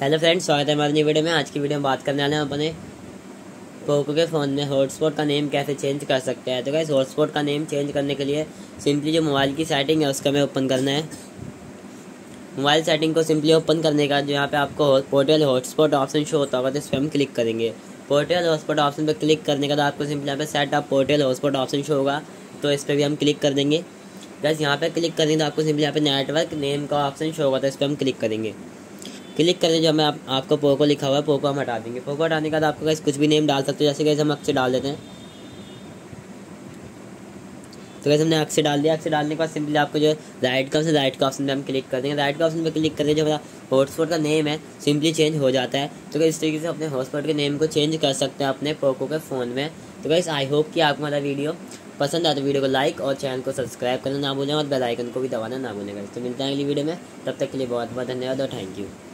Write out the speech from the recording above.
Hello friends, स्वागत है हमारी नई वीडियो में। आज की वीडियो में बात करने वाले हैं अपने पोको के फ़ोन में हॉटस्पॉट का नेम कैसे चेंज कर सकते हैं। तो गाइस, हॉटस्पॉट का नेम चेंज करने के लिए सिंपली जो मोबाइल की सेटिंग है उसका हमें ओपन करना है। मोबाइल सेटिंग को सिंपली ओपन करने का जो यहाँ पे आपको पोर्टल हॉटस्पॉट ऑप्शन शो होता होगा, तो इस पर हम क्लिक करेंगे। पोर्टल हॉटस्पॉट ऑप्शन पर क्लिक करने के बाद आपको सिंपली यहाँ पे set up portable hotspot option show होगा, तो इस पर भी हम क्लिक कर देंगे। बस यहाँ पे क्लिक करेंगे तो आपको सिंपली यहाँ पे नेटवर्क नेम का ऑप्शन शो होगा, तो इस पर हम क्लिक करेंगे। क्लिक करें जो हमें आपको पोको लिखा हुआ है, पोको हम हटा देंगे। पोको हटाने के बाद आपको गाइस कुछ भी नेम डाल सकते हो, जैसे गाइस हम अक्षय डाल देते हैं। तो गाइस हमने अक्षय डाल दिया। अक्षय डालने के बाद सिंपली आपको जो राइट का ऑप्शन पे हम क्लिक कर देंगे। राइट का ऑप्शन पे क्लिक करें, जो हमारा हॉटस्पॉट का नेम है सिंपली चेंज हो जाता है। तो गाइस इस तरीके से अपने हॉटस्पॉट के नेम को चेंज कर सकते हैं अपने पोको के फ़ोन में। तो गाइस आई होप कि आपको हमारा वीडियो पसंद आए तो वीडियो को लाइक और चैनल को सब्सक्राइब करना ना भूलें और बेल आइकन को भी दबाना ना भूलें। तो मिलते हैं अगली वीडियो में, तब तक के लिए बहुत बहुत धन्यवाद और थैंक यू।